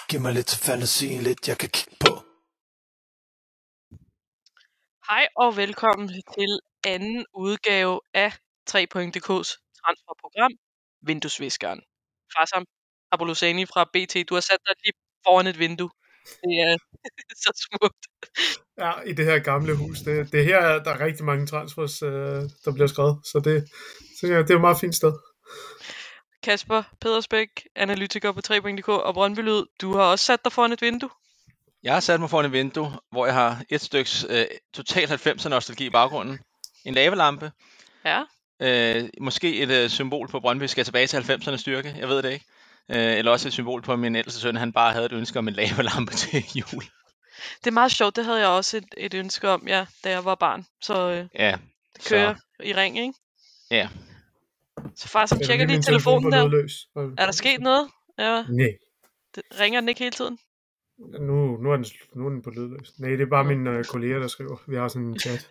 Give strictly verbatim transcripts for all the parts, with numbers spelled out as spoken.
Giv mig lidt fantasi, lidt jeg kan kigge på. Hej og velkommen til anden udgave af tre point punktum d k's transferprogram, Vinduesviskeren. Farsam Abolosani fra B T, du har sat dig lige foran et vindue. Det er så smukt. Ja, i det her gamle hus. Det, det her, der er rigtig mange transfers, øh, der bliver skrevet, så det, så ja, det er et meget fint sted. Kasper Pedersbæk, analytiker på tre point punktum d k og Brøndby Lyd, du har også sat dig foran et vindue. Jeg har sat mig foran et vindue, hvor jeg har et styks øh, total halvfemser nostalgi i baggrunden. En lavalampe. Ja. Øh, måske et øh, symbol på, at Brøndby skal tilbage til halvfemsernes styrke. Jeg ved det ikke. Øh, eller også et symbol på, at min ældste søn, han bare havde et ønske om en lavalampe til jul. Det er meget sjovt, det havde jeg også et, et ønske om, ja, da jeg var barn. Så øh, Ja. det kører så i ring, ikke? Ja. Så far, som Jeg tjekker vil lige min telefonen telefon der. lydløs. Er der sket noget? Ja. Nej. Det, ringer den ikke hele tiden? Nu, nu, er den, nu er den på lydløs. Nej, det er bare mine øh, kolleger, der skriver. Vi har sådan en chat.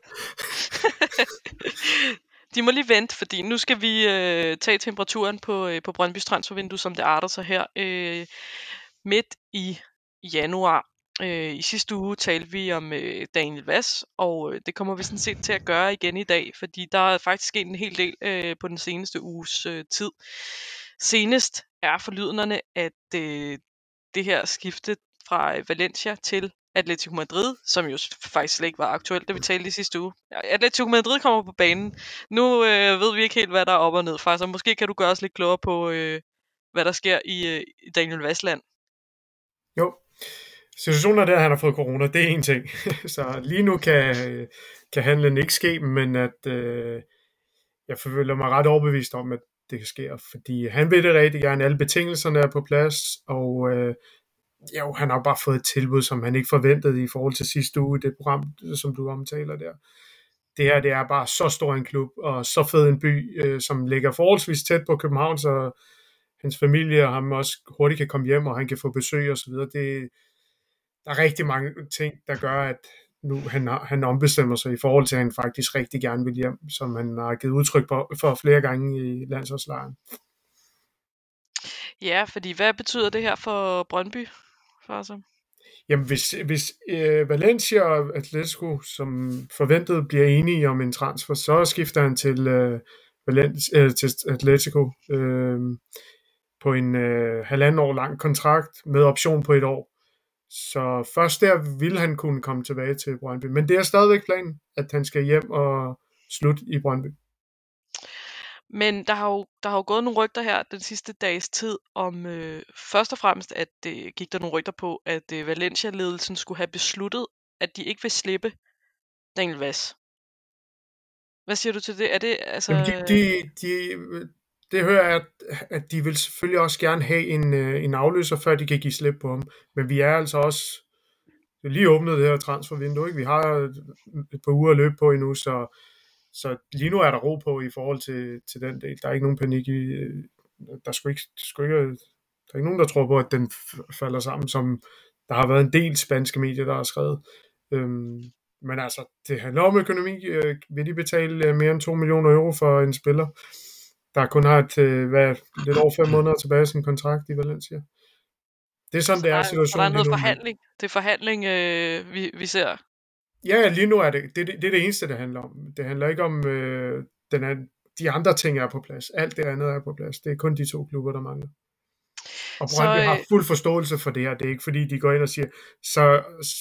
De må lige vente, fordi nu skal vi øh, tage temperaturen på, øh, på Brøndbys transfervindue, som det arter sig her øh, midt i januar. Øh, I sidste uge talte vi om øh, Daniel Wass, og øh, det kommer vi sådan set til at gøre igen i dag, fordi der er faktisk sket en hel del øh, på den seneste uges øh, tid. Senest er forlydenderne, at øh, det her skifte fra Valencia til Atletico Madrid, som jo faktisk slet ikke var aktuelt, da vi talte i sidste uge. Atletico Madrid kommer på banen. Nu øh, ved vi ikke helt, hvad der er op og ned fra, så måske kan du gøre os lidt klogere på, øh, hvad der sker i, øh, i Daniel Wassland. Jo. Situationen er der, at han har fået corona, det er en ting. Så lige nu kan, kan handlen ikke ske, men at øh, jeg føler mig ret overbevist om, at det kan ske, fordi han vil det rigtig gerne, alle betingelserne er på plads, og øh, jo, han har bare fået et tilbud, som han ikke forventede i forhold til sidste uge, det program, som du omtaler der. Det her, det er bare så stor en klub, og så fed en by, øh, som ligger forholdsvis tæt på København, så hans familie og ham også hurtigt kan komme hjem, og han kan få besøg og så videre. Det, der er rigtig mange ting, der gør, at nu han, han ombestemmer sig i forhold til, at han faktisk rigtig gerne vil hjem, som han har givet udtryk for flere gange i landsholdslejren. Ja, fordi hvad betyder det her for Brøndby? For Jamen, hvis, hvis øh, Valencia og Atletico, som forventet, bliver enige om en transfer, så skifter han til, øh, Valencia, øh, til Atletico øh, på en øh, halvanden år lang kontrakt med option på et år. Så først der ville han kunne komme tilbage til Brøndby. Men det er stadigvæk planen, at han skal hjem og slutte i Brøndby. Men der har jo, der har jo gået nogle rygter her den sidste dags tid om øh, først og fremmest, at det øh, gik der nogle rygter på, at øh, Valencia-ledelsen skulle have besluttet, at de ikke vil slippe Daniel Wass. Hvad siger du til det? Er det altså? Jamen, de, de, de, det hører jeg, at, at de vil selvfølgelig også gerne have en, en afløser, før de kan give slip på ham. Men vi er altså også lige åbnet det her transfervindue, ikke? Vi har et par uger at løbe på endnu, så Så lige nu er der ro på i forhold til, til den del. Der er ikke nogen panik i, der er, ikke, der, ikke, der er ikke nogen, der tror på, at den falder sammen, som der har været en del spanske medier, der har skrevet. Øhm, men altså, det handler om økonomi. Øh, vil de betale mere end to millioner euro for en spiller, der kun har et, øh, hvad, lidt over fem måneder tilbage af sin kontrakt i Valencia? Det er sådan, det er situationen. Der er noget forhandling. Det er forhandling, øh, vi, vi ser. Ja, lige nu er det, det, det er det eneste, det handler om. Det handler ikke om, øh, den er, de andre ting er på plads. Alt det andet er på plads. Det er kun de to klubber, der mangler. Og Brøndby øh... har fuld forståelse for det her. Det er ikke fordi, de går ind og siger, så,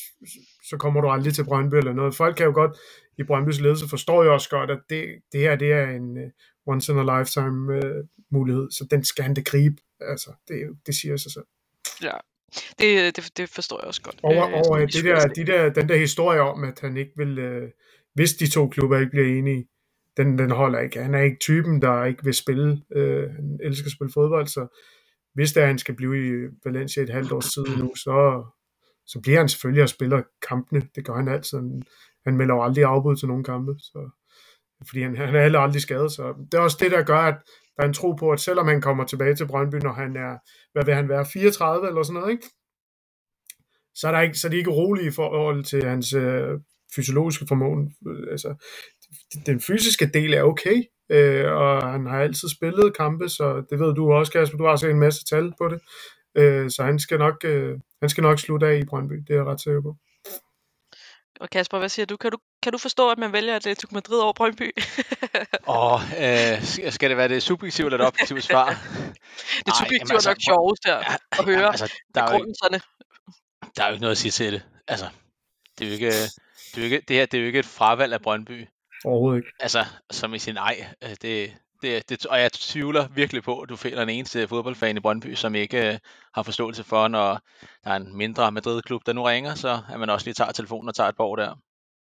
så kommer du aldrig til Brøndby eller noget. Folk kan jo godt, i Brøndbys ledelse, forstår jo også godt, at det, det her det er en uh, once in a lifetime uh, mulighed. Så den skal han da gribe. Altså, det, det siger sig selv. Ja. Det, det, det forstår jeg også godt. Over, over øh, det der, de der, den der historie om, at han ikke vil, øh, hvis de to klubber ikke bliver enige, den, den holder ikke. Han er ikke typen, der ikke vil spille. Øh, han elsker at spille fodbold, så hvis det er, han skal blive i Valencia et halvt års tid nu, så, så bliver han selvfølgelig og spiller kampene. Det gør han altid. Han, han melder jo aldrig afbud til nogle kampe, så, fordi han, han er heller aldrig skadet. Så det er også det, der gør, at der er en tro på, at selvom han kommer tilbage til Brøndby, når han er, hvad vil han være, fireogtredive eller sådan noget, ikke? Så er, der ikke, så er de ikke rolige i forhold til hans øh, fysiologiske formåen. Altså, den fysiske del er okay, øh, og han har altid spillet kampe, så det ved du også, Kasper. Du har også en masse tal på det. Øh, så han skal nok, øh, han skal nok slutte af i Brøndby, det er jeg ret sikker på. Og Kasper, hvad siger du? Kan du, kan du forstå, at man vælger Atletico Madrid over Brøndby? Og øh, skal det være det subjektive eller det objektive svar? Det subjektive er altså, nok sjovest der ja, at høre altså, der er begrundelserne. Der er jo ikke noget at sige til det. Altså, det er jo ikke, det er jo ikke, det her, det er jo ikke et fravalg af Brøndby. Overhovedet ikke. Altså, som i sin ej. Det, det, det, og jeg tvivler virkelig på, at du finder en eneste fodboldfan i Brøndby, som ikke uh, har forståelse for, når der er en mindre Madrid-klub, der nu ringer, så at man også lige tager telefonen og tager et borg der.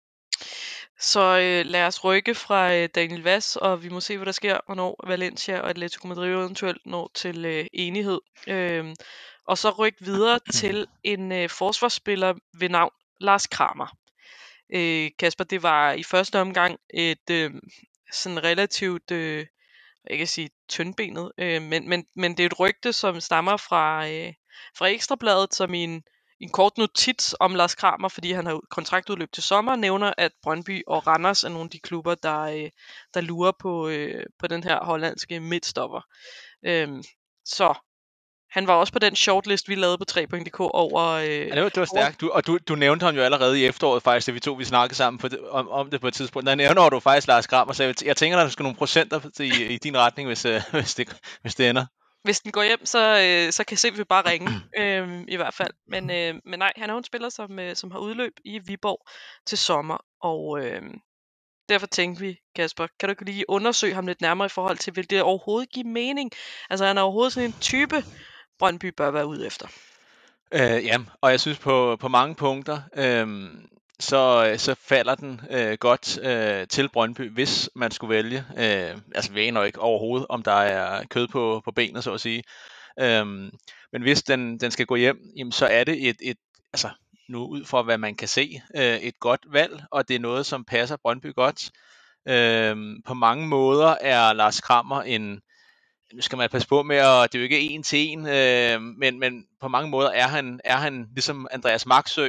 Så øh, lad os rykke fra øh, Daniel Vaz, og vi må se, hvad der sker, hvornår Valencia og Atletico Madrid eventuelt når til øh, enighed. Øhm, og så rykke videre til en øh, forsvarsspiller ved navn Lars Kramer. Øh, Kasper, det var i første omgang et øh, sådan relativt, øh, jeg kan sige tyndbenet, øh, men, men, men det er et rygte, som stammer fra, øh, fra Ekstrabladet, som i en, en kort notits om Lars Kramer, fordi han har kontraktudløb til sommer, nævner, at Brøndby og Randers er nogle af de klubber, der, øh, der lurer på, øh, på den her hollandske midtstopper. Øh, så han var også på den shortlist, vi lavede på tre punktum d k over... Øh, ja, det var, det var stærkt. Du, og du, du nævnte ham jo allerede i efteråret faktisk, da vi to vi snakkede sammen på det, om, om det på et tidspunkt. Der nævner du faktisk Lars Kramer, så jeg, jeg tænker, der skal nogle procenter i, i din retning, hvis, øh, hvis, det, hvis det ender. Hvis den går hjem, så, øh, så kan se, vi bare ringe, øh, i hvert fald. Men, øh, men nej, han er jo en spiller, som, øh, som har udløb i Viborg til sommer, og øh, derfor tænkte vi, Kasper, kan du ikke lige undersøge ham lidt nærmere i forhold til, vil det overhovedet give mening? Altså, han er overhovedet sådan en type, Brøndby bør være ude efter. Øh, ja, og jeg synes på, på mange punkter, øh, så, så falder den øh, godt øh, til Brøndby, hvis man skulle vælge. Øh, altså vi aner ikke overhovedet, om der er kød på, på benet, så at sige. Øh, men hvis den, den skal gå hjem, jamen, så er det et, et, altså nu ud fra hvad man kan se, øh, et godt valg, og det er noget, som passer Brøndby godt. Øh, på mange måder er Lars Kramer en... Nu skal man passe på med, at det er jo ikke en til en, øh, men, men på mange måder er han, er han ligesom Andreas Maxø.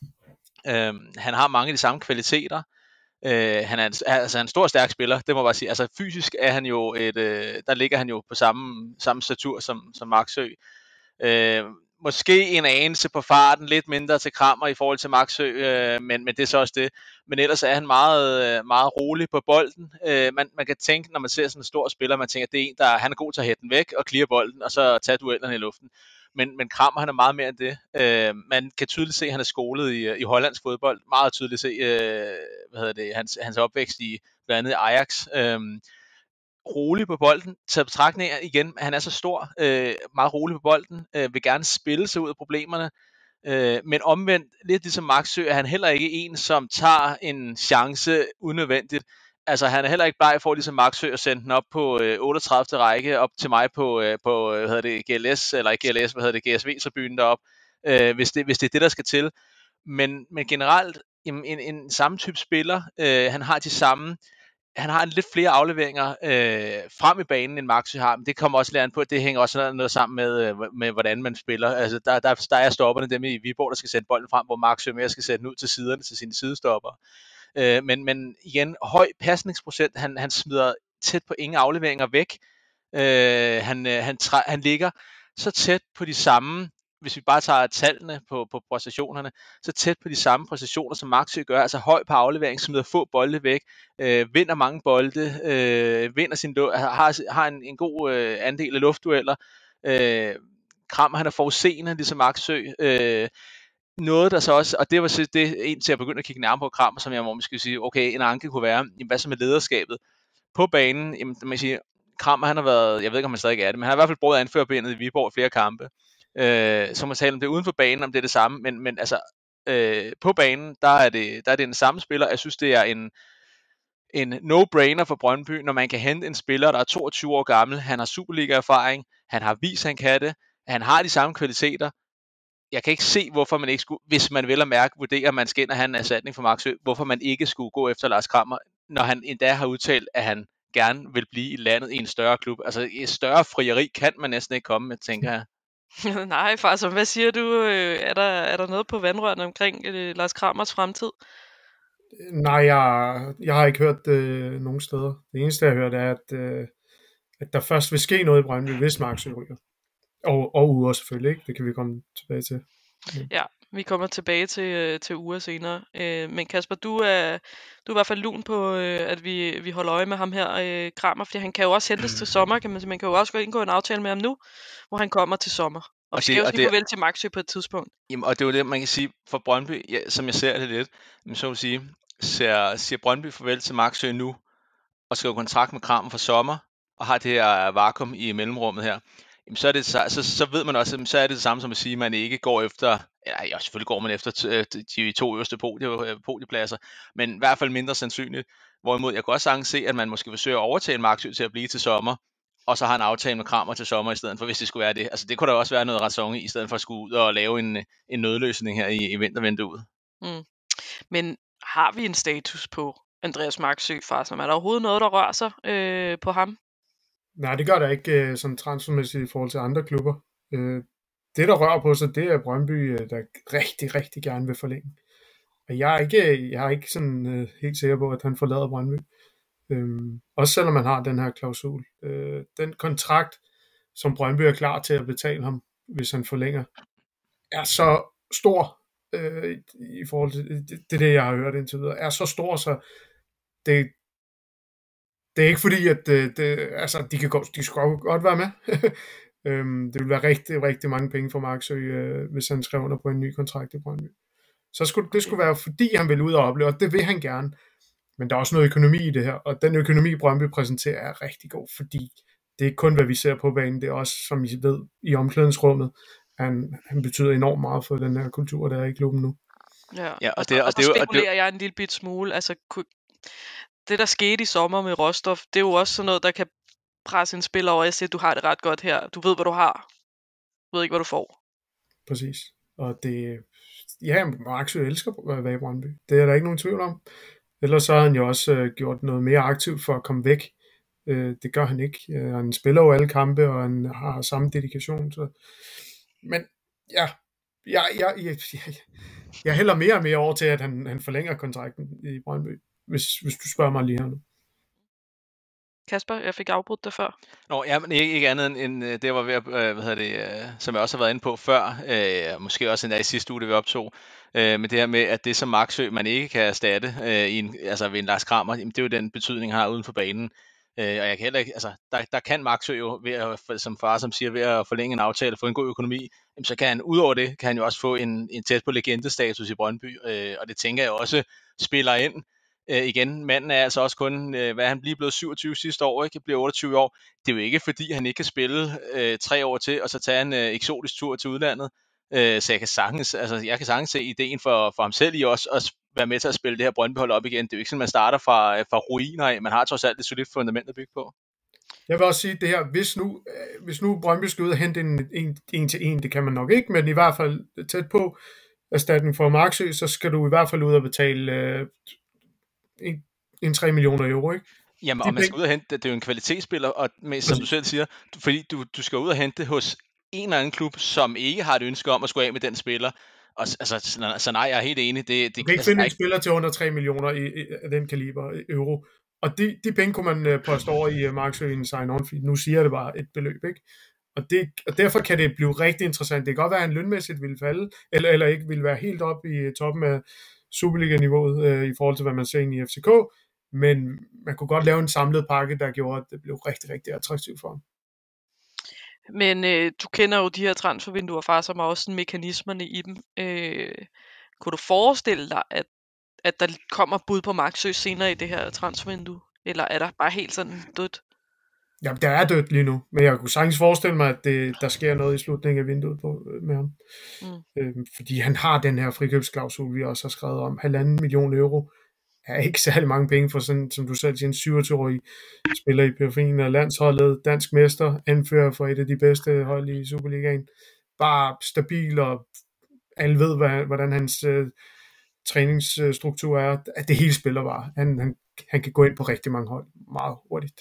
Øh, han har mange af de samme kvaliteter. Øh, han er en, altså en stor stærk spiller, det må jeg bare sige. Altså fysisk er han jo et, øh, der ligger han jo på samme, samme statur som, som Maxø. Øh, måske en anelse på farten, lidt mindre til Kramer i forhold til Maxø, øh, men, men det er så også det. Men ellers er han meget, meget rolig på bolden. Øh, man, man kan tænke, når man ser sådan en stor spiller, man tænker, at det er en, der han er god til at hætte den væk og clear bolden, og så tage duellerne i luften. Men, men Kramer, han er meget mere end det. Øh, man kan tydeligt se, at han er skolet i, i hollandsk fodbold. Meget tydeligt se, øh, hvad hedder det, hans, hans opvækst i blandt andet Ajax. Øh, rolig på bolden, taget betragtning igen, han er så stor, øh, meget rolig på bolden, øh, vil gerne spille sig ud af problemerne, øh, men omvendt, lidt ligesom Maxø, er han heller ikke en, som tager en chance unødvendigt. Altså han er heller ikke bleg for, ligesom Maxø, at sende den op på øh, otteogtredivte række, op til mig på, øh, på hvad hedder det, G L S, eller ikke G L S, hvad hedder det, G S V-tribunen derop, øh, hvis, det, hvis det er det, der skal til. Men, men generelt, en, en, en samme type spiller, øh, han har de samme, han har en lidt flere afleveringer øh, frem i banen, end Maxø har, men det kommer også lidt an på, at det hænger også noget sammen med, med hvordan man spiller. Altså, der, der, der er stopperne dem i Viborg, der skal sætte bolden frem, hvor Maxø mere skal sætte den ud til siderne til sine sidestopper. Øh, men, men igen, høj pasningsprocent, han, han smider tæt på ingen afleveringer væk. Øh, han, han, træ, han ligger så tæt på de samme, hvis vi bare tager tallene på, på præstationerne, så tæt på de samme præstationer, som Maxø gør, altså høj på aflevering, smider få bolde væk, øh, vinder mange bolde, øh, vinder sin, har, har en, en god øh, andel af luftdueller, øh, Kramer, han er forudseende, ligesom Maxø, øh, noget der så også, og det var så det, en til at begynde at kigge nærmere på Kramer, som jeg må måske sige, okay, en anke kunne være, jamen, hvad så med lederskabet? På banen, jamen, man siger, Kramer, han har været, jeg ved ikke, om han stadig er det, men han har i hvert fald brugt anførerbenet i Viborg i flere kampe. Øh, så man taler om det uden for banen, om det er det samme, men, men altså øh, på banen, der er, det, der er det en samme spiller. Jeg synes, det er en, en no-brainer for Brøndby, når man kan hente en spiller, der er toogtyve år gammel, han har Superliga-erfaring, han har vist, han kan det, han har de samme kvaliteter. Jeg kan ikke se, hvorfor man ikke skulle, hvis man vil at mærke, vurdere, at man skal ind og have en erstatning for Maxø, hvorfor man ikke skulle gå efter Lars Kramer, når han endda har udtalt, at han gerne vil blive i landet i en større klub. Altså et større frieri kan man næsten ikke komme med, tænker jeg. Nej, far, så hvad siger du? Er der, er der noget på vandrørene omkring øh, Lars Kramers fremtid? Nej, jeg, jeg har ikke hørt øh, nogen steder. Det eneste, jeg har hørt, er, at, øh, at der først vil ske noget i Brøndby, hvis Maxø ryger. Og, og uger selvfølgelig, ikke? Det kan vi komme tilbage til. Men... Ja, vi kommer tilbage til, øh, til uger senere. Øh, men Kasper, du er, du er i hvert fald lun på, øh, at vi, vi holder øje med ham her, øh, Kramer, fordi han kan jo også hentes til sommer, kan man sige. Man kan jo også gå indgå en aftale med ham nu, hvor han kommer til sommer. Og, og vi skal jo sige farvel til Maxø på et tidspunkt. Jamen, og det er jo det, man kan sige for Brøndby, ja, som jeg ser det lidt, men så vil sige, ser, siger Brøndby farvel til Maxø nu, og skal jo kontrakt med Kramer for sommer, og har det her vakuum i mellemrummet her, jamen så, er det, så, så, så ved man også, så er det det samme som at sige, at man ikke går efter, ja, selvfølgelig går man efter de to øverste podiepladser, men i hvert fald mindre sandsynligt. Hvorimod jeg kan også sagtens se, at man måske forsøger at overtale Maxø til at blive til sommer, og så har en aftale med Kramer til sommer i stedet for, hvis det skulle være det. Altså det kunne der også være noget ræson i, i stedet for at skulle ud og lave en, en nødløsning her i, i vintervinduet. Mm. Men har vi en status på Andreas Maxø, far, som er der overhovedet noget, der rører sig øh, på ham? Nej, det gør der ikke øh, sådan transfermæssigt i forhold til andre klubber. Øh, det, der rører på sig, det er Brøndby, der rigtig, rigtig gerne vil forlænge. Og jeg er ikke, jeg er ikke sådan øh, helt sikker på, at han forlader Brøndby. Øhm, også selvom man har den her klausul. Øh, den kontrakt, som Brøndby er klar til at betale ham, hvis han forlænger, er så stor, øh, i forhold til det, det, det, jeg har hørt indtil videre, er så stor, så det, det er ikke fordi, at det, det, altså, de, kan gå, de skal godt være med. øhm, det vil være rigtig, rigtig mange penge for Maxø, øh, hvis han skrev under på en ny kontrakt i Brøndby. Så skulle, det skulle være, fordi han vil ud og opleve, og det vil han gerne. Men der er også noget økonomi i det her, og den økonomi, Brøndby præsenterer, er rigtig god, fordi det er ikke kun, hvad vi ser på banen, det er også, som I ved, i omklædningsrummet. Han, han betyder enormt meget for den her kultur, der er i klubben nu. Ja, ja og, og, det, og, og så det, spekulerer og det, jeg en lille bit smule. Altså, det, der skete i sommer med Rostov, det er jo også sådan noget, der kan presse en spiller over. Jeg siger, du har det ret godt her. Du ved, hvad du har. Du ved ikke, hvad du får. Præcis. Og det... Ja, Maxø elsker at være i Brøndby. Det er der ikke nogen tvivl om. Ellers så har han jo også øh, gjort noget mere aktivt for at komme væk. Øh, det gør han ikke. Øh, han spiller jo alle kampe, og han har samme dedikation. Så. Men ja, jeg, jeg, jeg, jeg, jeg hælder mere og mere over til, at han, han forlænger kontrakten i Brøndby, hvis, hvis du spørger mig lige her nu. Kasper, jeg fik afbrudt det før. Nå, ja, men ikke, ikke andet end det var ved at, øh, hvad hedder det, øh, som jeg også har været inde på før, øh, måske også endda i sidste uge, det vi optog, øh, med det her med, at det som Maxø, man ikke kan erstatte øh, i en, altså ved en Lars Kramer, jamen, det er jo den betydning, han har uden for banen. Øh, og jeg kan heller ikke, altså, der, der kan Maxø jo, ved at, som far som siger, ved at forlænge en aftale, få en god økonomi, jamen, så kan han, udover det, kan han jo også få en, en tæt på legendestatus i Brøndby, øh, og det tænker jeg også spiller ind. Øh, igen, manden er altså også kun, øh, hvad han bliver blevet syvogtyve sidste år, ikke? Bliver otteogtyve år. Det er jo ikke fordi, han ikke kan spille øh, tre år til, og så tage en øh, eksotisk tur til udlandet. Øh, så jeg kan sagtens, altså, jeg kan sagtens se ideen for, for ham selv i også at være med til at spille det her Brøndby-hold op igen. Det er jo ikke sådan, man starter fra, fra ruiner af. Man har trods alt et solidt fundament at bygge på. Jeg vil også sige det her, hvis nu, hvis nu Brøndby skal ud og hente en, en, en til en, det kan man nok ikke, men i hvert fald tæt på erstatning for Maxø, så skal du i hvert fald ud og betale øh, en, en tre millioner euro, ikke? Jamen, og man skal ud og hente det. Det er jo en kvalitetsspiller, og med, som du selv siger, fordi du, du skal ud og hente det hos en eller anden klub, som ikke har et ønske om at skulle af med den spiller. Og, altså, så, så nej, jeg er helt enig. Det, det, du kan ikke altså, finde en spiller til under tre millioner i, i, af den kaliber euro. Og de, de penge kunne man uh, poste over i uh, Maxø i en sign-on fee. Nu siger jeg det bare et beløb, ikke? Og, det, og derfor kan det blive rigtig interessant. Det kan godt være, at han lønmæssigt ville falde, eller, eller ikke ville være helt op i toppen af Superliga-niveauet uh, i forhold til, hvad man ser ind i F C K. Men man kunne godt lave en samlet pakke, der gjorde, at det blev rigtig, rigtig attraktivt for ham. Men øh, du kender jo de her transfervinduer, far, som er også sådan mekanismerne i dem. Øh, kunne du forestille dig, at, at der kommer bud på Maxø senere i det her transfervindue? Eller er der bare helt sådan dødt? Jamen, der er dødt lige nu, men jeg kunne sagtens forestille mig, at det, der sker noget i slutningen af vinduet på, med ham. Mm. Øhm, fordi han har den her frikøbsklausul, vi også har skrevet om, halvanden million euro. Er ikke særlig mange penge for sådan, som du selv siger, en syvogtyve-årig spiller i periferien af landsholdet, dansk mester, anfører for et af de bedste hold i Superligaen. Bare stabil, og alle ved, hvad, hvordan hans øh, træningsstruktur er. At det hele spiller bare. Han, han, han kan gå ind på rigtig mange hold meget hurtigt.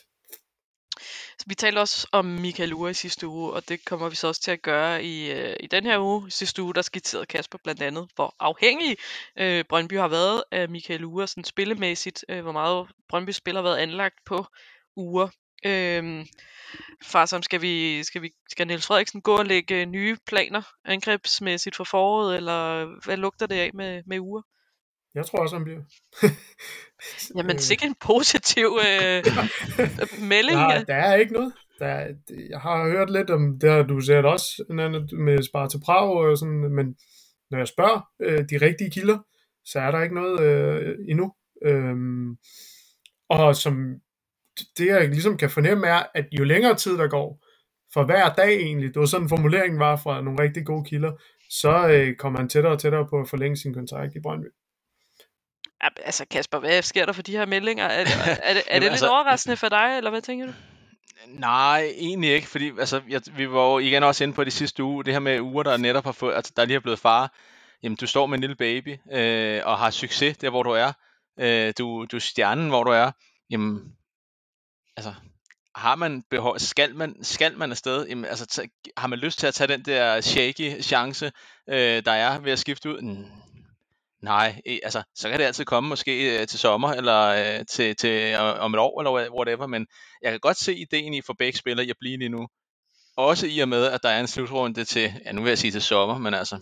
Vi talte også om Michael Uhre i sidste uge, og det kommer vi så også til at gøre i, øh, i den her uge. I sidste uge, der skitserede Kasper blandt andet, hvor afhængig øh, Brøndby har været af Michael Uhre, sådan spillemæssigt, øh, hvor meget Brøndby spiller har været anlagt på Uhre. Øhm, far, som skal vi, skal vi, skal Niels Frederiksen gå og lægge nye planer angrebsmæssigt for foråret, eller hvad lugter det af med, med uger? Jeg tror også, han bliver. Jamen, sikkert en positiv øh, melding. Der, der er ikke noget. Der er, jeg har hørt lidt om det, her, du ser det også med Sparta Prag og sådan, men når jeg spørger øh, de rigtige kilder, så er der ikke noget øh, endnu. Øhm, og som det jeg ligesom kan fornemme er, at jo længere tid der går, for hver dag egentlig, det var sådan formuleringen var fra nogle rigtig gode kilder, så øh, kommer han tættere og tættere på at forlænge sin kontrakt i Brøndby. Ja, altså Kasper, hvad sker der for de her meldinger? Er, er, er, er det Jamen, lidt altså- overraskende for dig, eller hvad tænker du? Nej, egentlig ikke, fordi altså, jeg, vi var jo igen også inde på de sidste uge, det her med uger, der netop har fået, altså, der lige er blevet far. Jamen, du står med en lille baby, øh, og har succes der, hvor du er. Øh, du, du er stjernen, hvor du er. Jamen, altså, har man behov, skal man, skal man afsted? Jamen, altså, t- har man lyst til at tage den der shaky chance, øh, der er ved at skifte ud? Mm, nej, eh, altså, så kan det altid komme måske øh, til sommer, eller øh, til, til øh, om et år, eller whatever, men jeg kan godt se ideen i for begge spillere i at blive lige nu. Også i og med, at der er en slutrunde til, ja, nu vil jeg sige til sommer, men altså,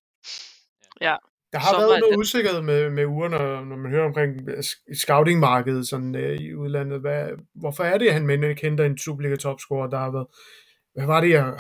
Ja, Der har Sommer været er noget det. usikkerhed med, med uger, når, når man hører omkring scoutingmarkedet sådan, øh, i udlandet. Hvad, hvorfor er det, at han men ikke henter en Superliga-topscorer, der har været... Hvad var det, jeg...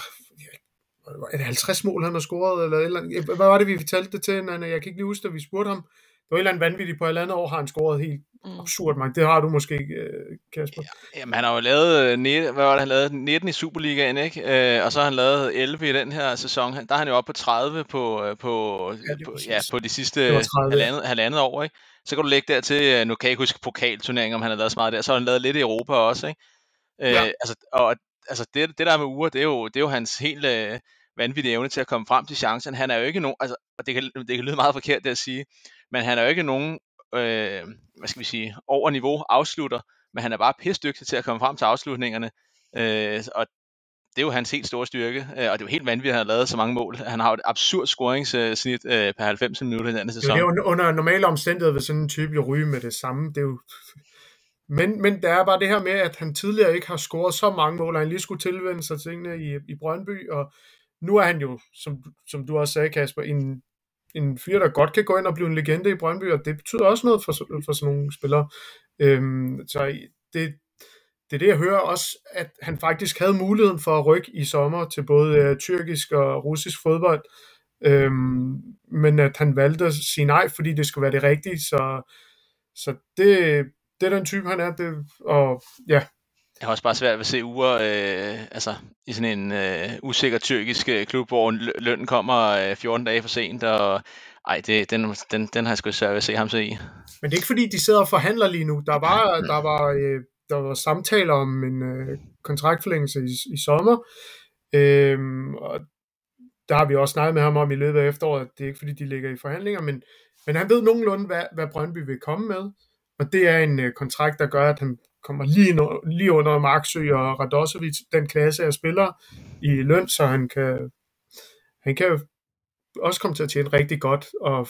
Er det halvtreds mål, han har scoret? Eller et eller andet? Hvad var det, vi fortalte det til? Jeg kan ikke lige huske, at vi spurgte ham. Det var et eller andet vanvittigt. På et eller andet år har han scoret helt Mm. absurd mange. Det har du måske ikke, øh, Kasper. jamen, han har jo lavet, øh, net, hvad var det, han lavede nitten i Superligaen, ikke? Øh, og så har han lavet elleve i den her sæson. Der er han jo oppe på tredive på, øh, på, Ja, det er på, præcis. ja, på de sidste Det var tredive. halvandet, halvandet år, ikke? Så kan du lægge dertil, øh, nu kan jeg ikke huske pokalturneringen, om han har lavet så meget der, så har han lavet lidt i Europa også, ikke? Øh, Ja. altså, og altså det, det der med uger, det er jo, det er jo hans helt øh, vanvittige evne til at komme frem til chancen. Han er jo ikke nogen, altså, og det kan, det kan lyde meget forkert det at sige, men han er jo ikke nogen, øh, hvad skal vi sige, over niveau afslutter, men han er bare pisdygtig til at komme frem til afslutningerne, øh, og det er jo hans helt store styrke, øh, og det er jo helt vanvittigt, at han har lavet så mange mål. Han har jo et absurd scoringssnit øh, per halvfems minutter i denne Det sæson. er jo under normale omstændigheder, hvis sådan en type jo ryge med det samme. Det er jo... men, men der er bare det her med, at han tidligere ikke har scoret så mange mål, og han lige skulle tilvende sig tingene i, i Brøndby, og nu er han jo, som, som du også sagde, Kasper, en, en fyr, der godt kan gå ind og blive en legende i Brøndby, og det betyder også noget for, for sådan nogle spillere. Øhm, så det, det er det, jeg hører også, at han faktisk havde muligheden for at rykke i sommer til både øh, tyrkisk og russisk fodbold, øhm, men at han valgte at sige nej, fordi det skulle være det rigtige, så, så det, det er den type, han er, det, og ja. Jeg har også bare svært ved at se uger øh, altså, i sådan en øh, usikker tyrkisk øh, klub, hvor lø- lønnen kommer øh, fjorten dage for sent, og ej, det, den, den, den har jeg sgu svært ved at se ham se i. Men det er ikke fordi, de sidder og forhandler lige nu. Der var, der var, øh, der var samtaler om en øh, kontraktforlængelse i, i sommer, øhm, og der har vi også snakket med ham om i løbet af efteråret, at det er ikke fordi, de ligger i forhandlinger, men, men han ved nogenlunde, hvad, hvad Brøndby vil komme med, og det er en øh, kontrakt, der gør, at han kommer lige, no, lige under Marksø og Radosevic, den klasse af spillere i løn, så han kan, han kan også komme til at tjene rigtig godt og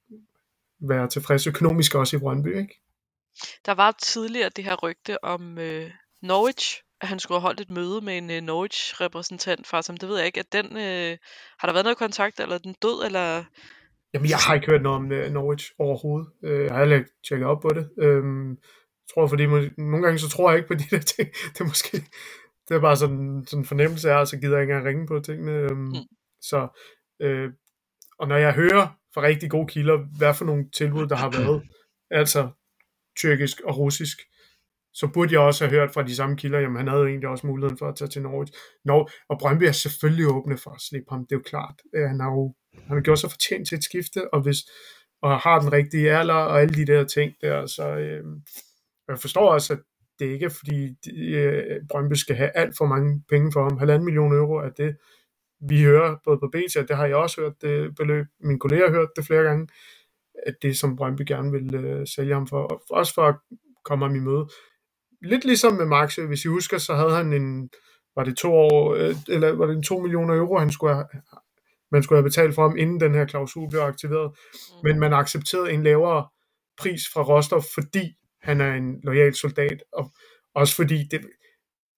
være tilfreds økonomisk også i Brøndby, ikke? Der var tidligere det her rygte om øh, Norwich, at han skulle have holdt et møde med en øh, Norwich-repræsentant, far, som det ved jeg ikke, at den, øh, har der været noget kontakt, eller er den død, eller... Jamen, jeg har ikke hørt noget om uh, Norwich overhovedet. Uh, jeg har heller ikke tjekket op på det. Um, jeg tror, fordi må, nogle gange så tror jeg ikke på de der ting. Det er måske, det er bare sådan, sådan en fornemmelse af, så gider jeg ikke engang ringe på tingene. Um, mm. Så, uh, og når jeg hører fra rigtig gode kilder, hvad for nogle tilbud, der har været, altså tyrkisk og russisk, så burde jeg også have hørt fra de samme kilder, jamen han havde jo egentlig også muligheden for at tage til Norwich. Nå, og Brøndby er selvfølgelig åbne for at slippe ham, det er jo klart. Uh, han har jo han har gjort sig fortjent til et skifte, og, hvis, og har den rigtige alder, og alle de der ting der, så øh, jeg forstår også, at det ikke er, fordi de, øh, Brøndby skal have alt for mange penge for ham. Halvanden million euro er det, vi hører, både på B T, og det har jeg også hørt, det beløb, mine kolleger har hørt det flere gange, at det som Brøndby gerne vil øh, sælge ham for, og også for at komme ham i møde. Lidt ligesom med Marksø, hvis I husker, så havde han en, var det to år, øh, eller var det en to millioner euro, han skulle have, man skulle have betalt for ham, inden den her klausul blev aktiveret. Mm. Men man accepterede en lavere pris fra Rostov, fordi han er en loyal soldat, og også fordi det,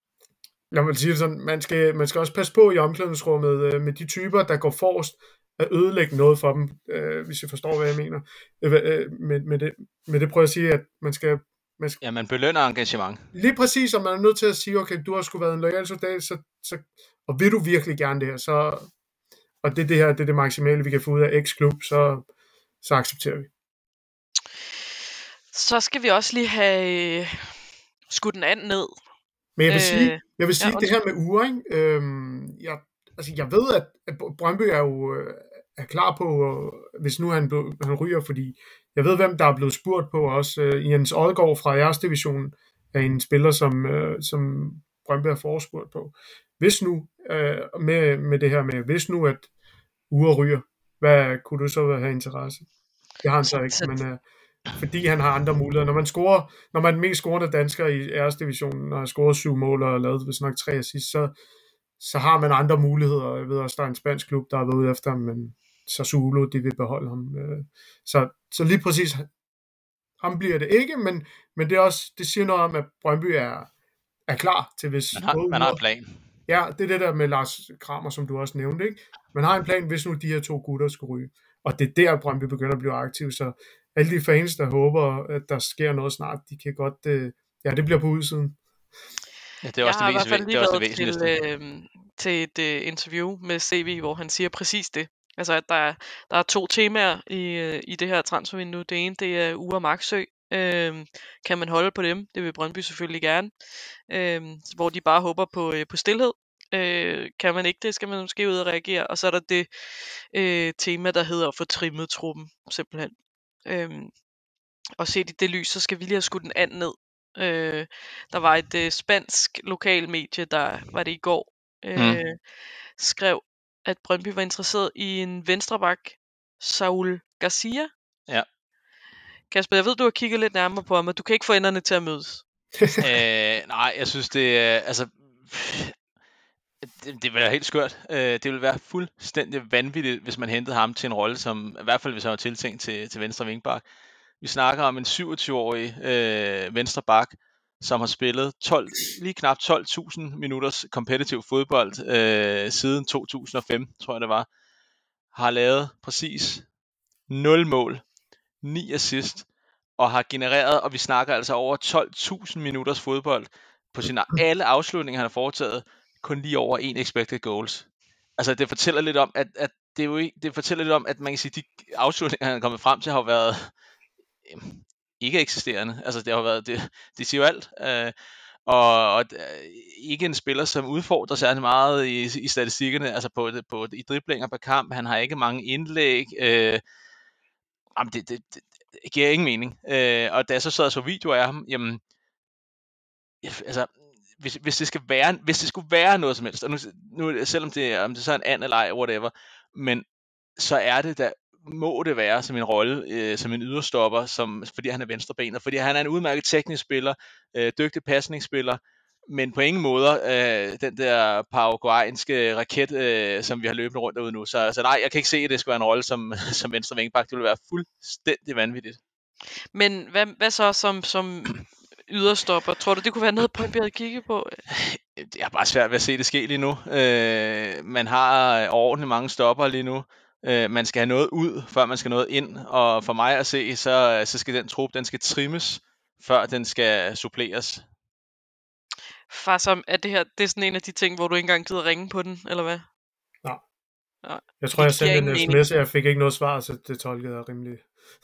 lad mig sige det sådan, man skal, man skal også passe på i omklædningsrummet øh, med de typer, der går forrest, at ødelægge noget for dem, øh, hvis I forstår, hvad jeg mener. Øh, øh, med, med, det, med det prøver jeg at sige, at man skal, man skal... Ja, man belønner engagement. Lige præcis, og man er nødt til at sige, okay, du har sgu været en loyal soldat, så, så, og vil du virkelig gerne det her, så, og det er det her, det er det maksimale, vi kan få ud af X-klub, så, så accepterer vi. Så skal vi også lige have øh, skudt den anden ned. Men jeg vil Øh, sige, jeg vil sige ja, det her med uger, ikke? Øhm, jeg, altså jeg ved, at, at Brøndby er jo øh, er klar på, øh, hvis nu han, blev, han ryger, fordi jeg ved, hvem der er blevet spurgt på også. Øh, Jens Odgaard fra Æres Division er en spiller, som, øh, som Brøndby er forespurgt på. Hvis nu, øh, med, med det her med, hvis nu, at uger ryger, hvad kunne du så have interesse? Det har han så ikke, men... Øh, fordi han har andre muligheder. Når man scorer, når man er den mest scorende dansker i æresdivisionen, og har scoret syv mål og lavet vist nok tre assist, så, så har man andre muligheder. Jeg ved også, der er en spansk klub, der har været ude efter ham, men Sassuolo, de vil beholde ham. Så, så lige præcis, ham bliver det ikke, men, men det, er også, det siger noget om, at Brøndby er, er klar til, hvis... Man har, man har en plan. Ja, det er det der med Lars Kramer, som du også nævnte, ikke? Man har en plan, hvis nu de her to gutter skulle ryge. Og det er der, Brøndby begynder at blive aktiv, så alle de fans, der håber, at der sker noget snart, de kan godt, øh, ja, det bliver på udsiden. Ja, det er også jeg det, har i hvert fald lige været væsentligste. til, øh, til et øh, interview med C V, hvor han siger præcis det. Altså, at der er, der er to temaer i, øh, i det her transfervindue. Det ene, det er Ure og Maxø. Øh, kan man holde på dem? Det vil Brøndby selvfølgelig gerne. Øh, hvor de bare håber på, øh, på stilhed. Øh, kan man ikke det, skal man måske ud og reagere. Og så er der det øh, tema, der hedder at få trimmet truppen, simpelthen. Øhm, og set i det lys, så skal vi lige have skudt den anden ned. Øh, der var et øh, spansk lokalmedie, der var det i går, øh, mm. skrev, at Brøndby var interesseret i en venstreback, Saul Garcia. Ja. Kasper, jeg ved, du har kigget lidt nærmere på ham, og du kan ikke få enderne til at mødes. øh, nej, jeg synes, det er... Altså, det, det vil være helt skørt. Øh, det ville være fuldstændig vanvittigt, hvis man hentede ham til en rolle, som i hvert fald hvis han var tiltænkt til, til venstre vingbak. Vi snakker om en syvogtyve-årig øh, venstre bak, som har spillet tolv, lige knap tolv tusind minutters competitive fodbold øh, siden to tusind og fem, tror jeg det var. Har lavet præcis nul mål, ni assist, og har genereret, og vi snakker altså over tolv tusind minutters fodbold på sine alle afslutninger, han har foretaget, kun lige over en expected goals. Altså det fortæller lidt om, at, at det, er jo ikke, det fortæller lidt om, at man kan sige, de afslutninger, han er kommet frem til, har været øh, ikke eksisterende. Altså det har været, det, det siger jo alt. Øh, og, og ikke en spiller, som udfordrer særlig meget i, i statistikkerne, altså på, på, i driblinger per kamp. Han har ikke mange indlæg. Øh, jamen det, det, det, det giver ingen mening. Øh, og da jeg så sad og så videoer af ham, jamen, altså, hvis, hvis, det skal være, hvis det skulle være noget som helst, og nu, nu selvom det, om det så er en and eller ej, whatever, men så er det da, må det være som en rolle, øh, som en yderstopper, som, fordi han er venstrebenet, fordi han er en udmærket teknisk spiller, øh, dygtig pasningsspiller, men på ingen måde øh, den der paraguayanske raket, øh, som vi har løbet rundt derude nu. Så, så nej, jeg kan ikke se, at det skal være en rolle som, som venstre vingbak. Det ville være fuldstændig vanvittigt. Men hvad, hvad så som, som yderstopper? Tror du, det kunne være noget, Brøndby havde kigget på? Det er bare svært ved at se det ske lige nu. Øh, man har ordentligt mange stopper lige nu. Øh, man skal have noget ud, før man skal noget ind. Og for mig at se, så, så skal den trup, den skal trimmes, før den skal suppleres. Far, som, er det her, det er sådan en af de ting, hvor du ikke engang gider ringe på den, eller hvad? Nej. Nej. Jeg tror, jeg sendte en sms, og jeg fik ikke noget svar, så det tolkede jeg rimelig.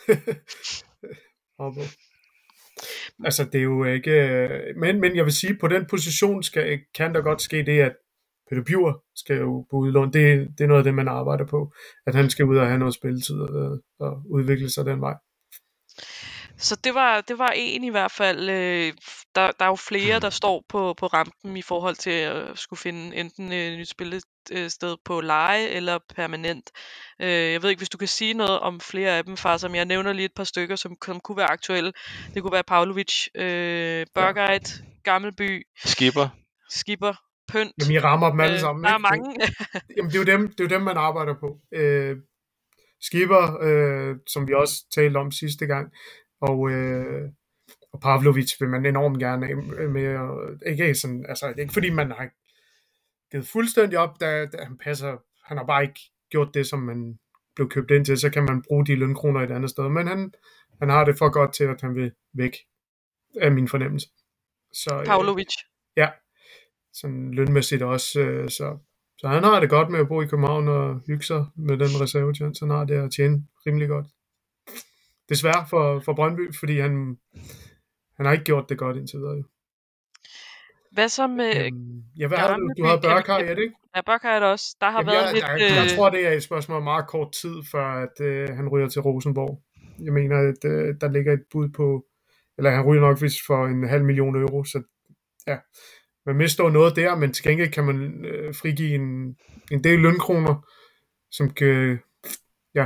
Altså, det er jo ikke... Men, men jeg vil sige, på den position skal, kan der godt ske det, at Peter Bjur skal jo på udlån. Det, det er noget af det, man arbejder på. At han skal ud og have noget spilletid og, og udvikle sig den vej. Så det var, det var en i hvert fald. Øh, der, der er jo flere, der står på, på rampen i forhold til at skulle finde enten et nyt spillested på leje eller permanent. Øh, jeg ved ikke, hvis du kan sige noget om flere af dem, far, som jeg nævner lige et par stykker, som, som kunne være aktuelle. Det kunne være Pavlovic, øh, Børgeit, Gammelby, Skipper, Skipper, Pynt. Jamen, I rammer dem alle sammen. Der er ikke? mange. Jamen, det er jo dem, det er jo dem man arbejder på. Øh, Skipper, øh, som vi også talte om sidste gang, og, øh, og Pavlovic vil man enormt gerne af med. Og ikke, sådan, altså, ikke fordi man har givet fuldstændig op, da, da han passer. Han har bare ikke gjort det, som man blev købt ind til. Så kan man bruge de lønkroner et andet sted. Men han, han har det for godt til, at han vil væk af min fornemmelse. Så, Pavlovic. Øh, ja, sådan lønmæssigt også. Øh, så, så han har det godt med at bo i København og hygge sig med den reservetjent. Så han har det at tjene rimelig godt. Desværre for, for Brøndby, fordi han, han har ikke gjort det godt indtil videre. Hvad så med øhm, ja, hvad har du? Du har Børkaj, er det ikke? Ja, Børkaj er det også. Der har Jamen, været jeg, lidt... jeg, jeg, jeg tror, det er et spørgsmål om meget kort tid, før at, øh, han ryger til Rosenborg. Jeg mener, at øh, der ligger et bud på, eller han ryger nok vist for en halv million euro, så ja, man mister noget der, men til gengæld kan man øh, frigive en, en del lønkroner, som kan, ja,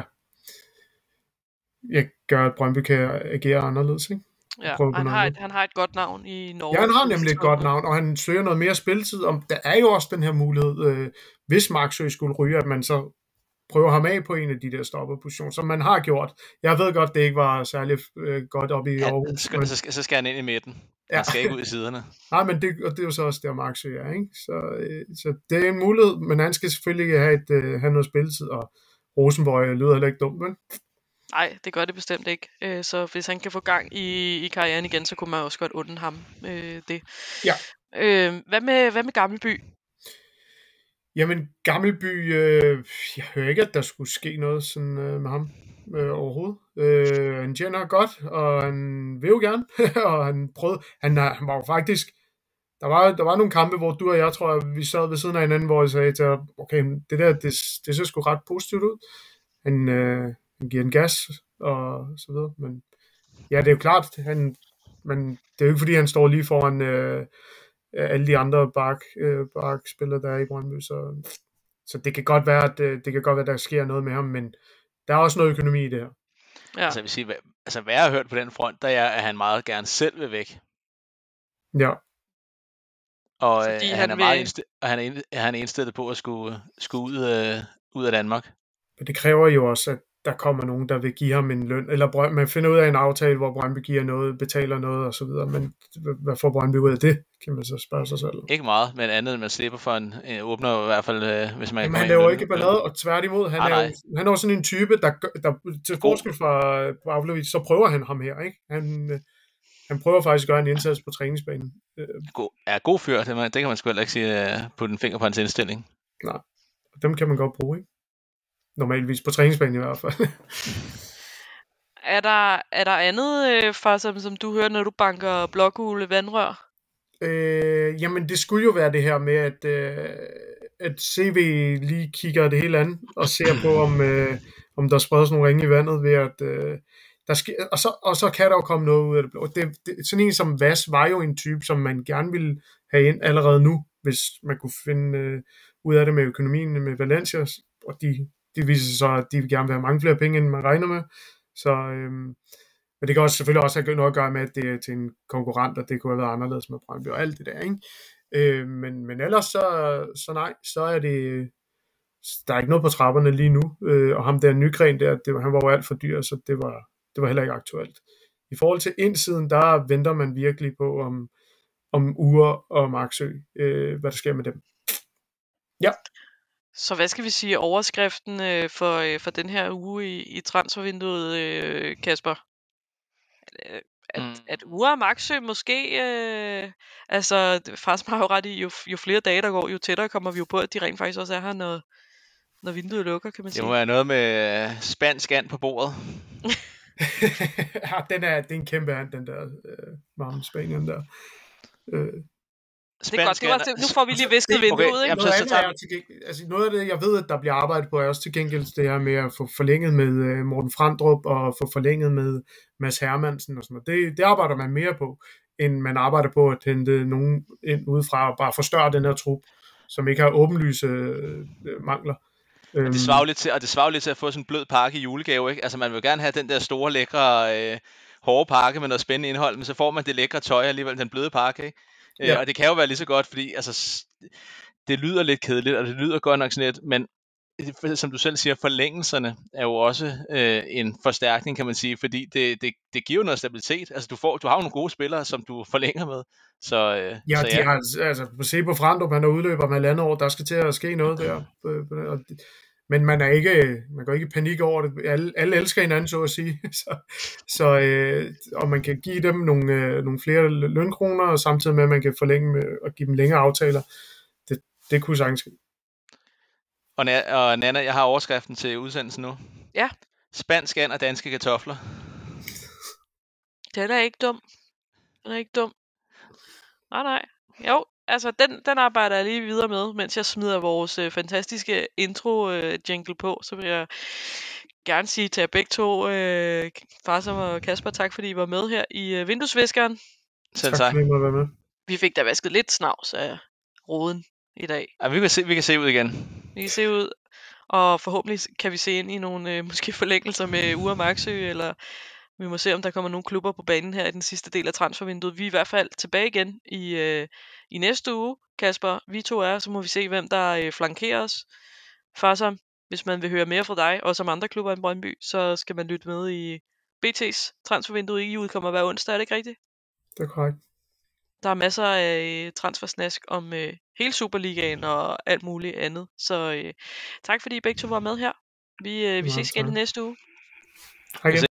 jeg gør, at Brøndby kan agere anderledes, ikke? Ja, han har, et, han har et godt navn i Norge. Ja, han har nemlig et godt navn, og han søger noget mere spilletid. Om der er jo også den her mulighed, øh, hvis Marksø skulle ryge, at man så prøver ham af på en af de der stopperpositioner, som man har gjort. Jeg ved godt, det ikke var særlig øh, godt oppe i Aarhus. Ja, skal, men... så, skal, så skal han ind i midten. Ja. Han skal ikke ud i siderne. Nej, men det, og det er jo så også der, Marksø er, ikke? Så, øh, så det er en mulighed, men han skal selvfølgelig have, et, øh, have noget spilletid, og Rosenborg lyder heller ikke dumt, vel? Nej, det gør det bestemt ikke. Øh, så hvis han kan få gang i, i karrieren igen, så kunne man også godt unde ham øh, det. Ja. Øh, hvad med, hvad med Gammelby? Jamen, Gammelby, øh, jeg hører ikke, at der skulle ske noget sådan, øh, med ham øh, overhovedet. Øh, han tjener godt, og han vil jo gerne, og han prøvede, han, han var jo faktisk, der var, der var nogle kampe, hvor du og jeg, tror jeg, vi sad ved siden af hinanden, hvor jeg sagde til ham, okay, det der, det, det ser sgu ret positivt ud. Han, øh, han giver en gas, og så videre, men ja, det er jo klart, han, men det er jo ikke, fordi han står lige foran øh, alle de andre bark, øh, bark-spillere, der er i Brøndby, så, så det kan godt være, at det kan godt være, at der sker noget med ham, men der er også noget økonomi i det her. Ja. Altså, jeg vil sige, hvad, altså, hvad jeg har hørt på den front, der er, at han meget gerne selv vil væk. Ja. Og øh, han, han, er vil... meget indstillet, og han, er ind, han er indstillet på at skulle, skulle ud, øh, ud af Danmark. Men det kræver jo også, at der kommer nogen, der vil give ham en løn, eller Brøn, man finder ud af en aftale, hvor Brøndby giver noget, betaler noget og så videre, men hvad får Brøndby ud af det, kan man så spørge sig selv. Ikke meget, men andet end man slipper for en, en åbner i hvert fald, øh, hvis man Jamen, han laver ikke ballade, og tværtimod, han, ah, er jo, han er jo sådan en type, der, der til forskel fra Pavlovic, så prøver han ham her, ikke? Han, han prøver faktisk at gøre en indsats på træningsbanen. God, er god fyr, det, man, det kan man sgu heller ikke sige på den finger på hans indstilling. Nej, dem kan man godt bruge, ikke? Normalvis på træningsbanen i hvert fald. er, der, er der andet, øh, for, som, som du hører, når du banker blågule vandrør? Øh, jamen, det skulle jo være det her med, at, øh, at C V lige kigger det hele an, og ser på, om, øh, om der spredes nogle ringe i vandet, ved at øh, der sker, og, så, og så kan der jo komme noget ud af det blå. Det, det, sådan en som Vas var jo en type, som man gerne ville have ind allerede nu, hvis man kunne finde øh, ud af det med økonomien med Valencia, og de Det viser sig så, at de vil gerne vil have mange flere penge, end man regner med. Så, øhm, men det kan også selvfølgelig også have noget at gøre med, at det er til en konkurrent, og det kunne have været anderledes med Brøndby og alt det der, ikke? Øh, men, men ellers så, så nej, så er det, der er ikke noget på trapperne lige nu. Øh, og ham der Nygren der, det, han var jo alt for dyr, så det var, det var heller ikke aktuelt. I forhold til indsiden, der venter man virkelig på, om, om Ure og Marksø, øh, hvad der sker med dem. Ja. Så hvad skal vi sige overskriften øh, for, øh, for den her uge i, i transfervinduet, øh, Kasper? At, at, Mm. at Ure og Marksø måske, øh, altså faktisk har jo ret i, jo, jo flere dage der går, jo tættere kommer vi jo på, at de rent faktisk også er her, når, når vinduet lukker, kan man sige. Det må være noget med øh, spansk and på bordet. Ja, den er, det er en kæmpe hand, den der øh, varme Spanien der. Øh. Det er godt, det var, nu får vi lige visket vinduet, okay, ikke? jamen, Noget, så, så tager... er til, altså noget af det, jeg ved, at der bliver arbejdet på, er også til gengæld det her med at få forlænget med uh, Morten Frandrup og få forlænget med Mads Hermansen og sådan noget. Det, det arbejder man mere på, end man arbejder på at hente nogen ind udefra og bare forstørre den her trup, som ikke har åbenlyse øh, mangler. Og det svarer lidt til, og det svarer lidt til at få sådan en blød pakke i julegave, ikke? Altså man vil gerne have den der store, lækre, øh, hårde pakke med noget spændende indhold, men så får man det lækre tøj alligevel, den bløde pakke, ikke? Ja. Øh, og det kan jo være lige så godt, fordi altså, det lyder lidt kedeligt, og det lyder godt nok sådan lidt, men som du selv siger, forlængelserne er jo også øh, en forstærkning, kan man sige, fordi det, det, det giver jo noget stabilitet. Altså, du, får, du har jo nogle gode spillere, som du forlænger med. Så, øh, ja, så, de ja. har, altså, se på Frandrup, han er udløber med landet år, der skal til at ske noget der. Men man er ikke, man går ikke i panik over det. Alle, alle elsker hinanden, så at sige. så, så, øh, og man kan give dem nogle, øh, nogle flere lønkroner, og samtidig med, at man kan forlænge med, og give dem længere aftaler. Det, det kunne sagtens ske. Og, Na- og Nanna, jeg har overskriften til udsendelsen nu. Ja. Spansk and og danske kartofler. Den er ikke dum. Den er ikke dum. Nej, nej. Jo, altså den, den arbejder jeg lige videre med, mens jeg smider vores øh, fantastiske intro-jingle øh, på. Så vil jeg gerne sige til jer begge to, øh, Farsam og Kasper, tak fordi I var med her i øh, Vinduesviskeren. Selv tak. tak. Fordi I måtte være med. Vi fik da vasket lidt snavs af roden i dag. Ja, vi, kan se, vi kan se ud igen. Vi kan se ud, og forhåbentlig kan vi se ind i nogle øh, måske forlængelser med Ure Marksø, eller vi må se, om der kommer nogle klubber på banen her i den sidste del af transfervinduet. Vi er i hvert fald tilbage igen i, øh, i næste uge, Kasper. Vi to er, så må vi se, hvem der øh, flankerer os. Farsam, hvis man vil høre mere fra dig, også om andre klubber i Brøndby, så skal man lytte med i B T's transfervinduet. I udkommer hver onsdag, er det ikke rigtigt? Det er korrekt. Der er masser af transfersnask om øh, hele Superligaen og alt muligt andet. Så øh, tak fordi I begge to var med her. Vi, øh, vi ses igen i næste uge. Hej igen.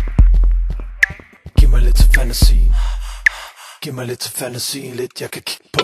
Giv mig lidt til fantasien. Giv mig lidt til fantasien, lidt jeg kan kigge på.